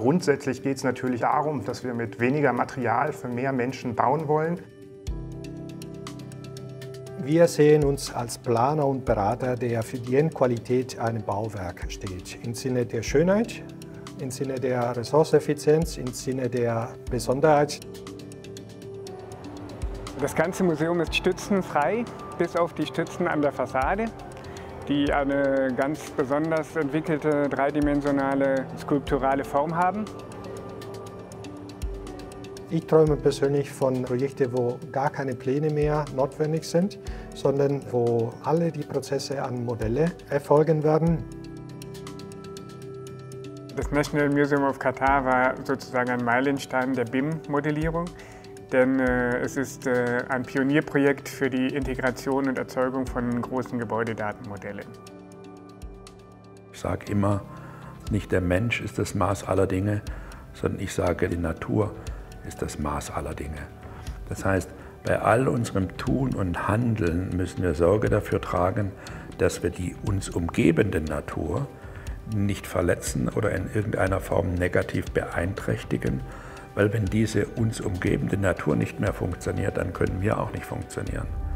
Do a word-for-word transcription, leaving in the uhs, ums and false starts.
Grundsätzlich geht es natürlich darum, dass wir mit weniger Material für mehr Menschen bauen wollen. Wir sehen uns als Planer und Berater, der für die Endqualität eines Bauwerks steht. Im Sinne der Schönheit, im Sinne der Ressourceneffizienz, im Sinne der Besonderheit. Das ganze Museum ist stützenfrei, bis auf die Stützen an der Fassade, die eine ganz besonders entwickelte dreidimensionale skulpturale Form haben. Ich träume persönlich von Projekten, wo gar keine Pläne mehr notwendig sind, sondern wo alle die Prozesse an Modelle erfolgen werden. Das National Museum of Qatar war sozusagen ein Meilenstein der B I M-Modellierung, denn äh, es ist äh, ein Pionierprojekt für die Integration und Erzeugung von großen Gebäudedatenmodellen. Ich sage immer, nicht der Mensch ist das Maß aller Dinge, sondern ich sage, die Natur ist das Maß aller Dinge. Das heißt, bei all unserem Tun und Handeln müssen wir Sorge dafür tragen, dass wir die uns umgebende Natur nicht verletzen oder in irgendeiner Form negativ beeinträchtigen, weil wenn diese uns umgebende Natur nicht mehr funktioniert, dann können wir auch nicht funktionieren.